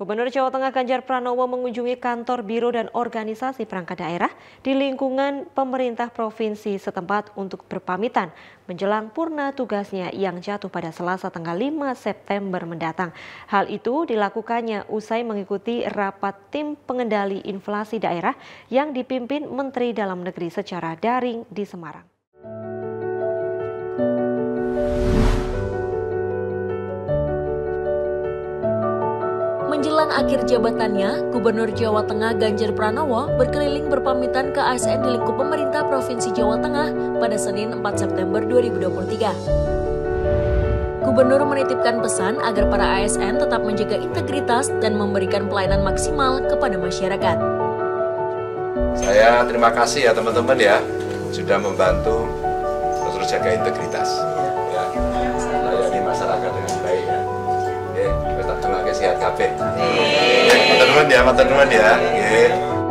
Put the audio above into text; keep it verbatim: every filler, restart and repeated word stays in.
Gubernur Jawa Tengah Ganjar Pranowo mengunjungi kantor biro dan organisasi perangkat daerah di lingkungan pemerintah provinsi setempat untuk berpamitan menjelang purna tugasnya yang jatuh pada Selasa tanggal lima September mendatang. Hal itu dilakukannya usai mengikuti rapat tim pengendali inflasi daerah yang dipimpin Menteri Dalam Negeri secara daring di Semarang. Menjelang akhir jabatannya, Gubernur Jawa Tengah Ganjar Pranowo berkeliling berpamitan ke A S N di lingkup pemerintah Provinsi Jawa Tengah pada Senin empat September dua ribu dua puluh tiga. Gubernur menitipkan pesan agar para A S N tetap menjaga integritas dan memberikan pelayanan maksimal kepada masyarakat. Saya terima kasih ya teman-teman ya, sudah membantu terus jaga integritas. Ya, melayani masyarakat dengan baik ya. Oke, kita doakan sehat kabeh. Teman-teman ya, teman-teman ya. Oke.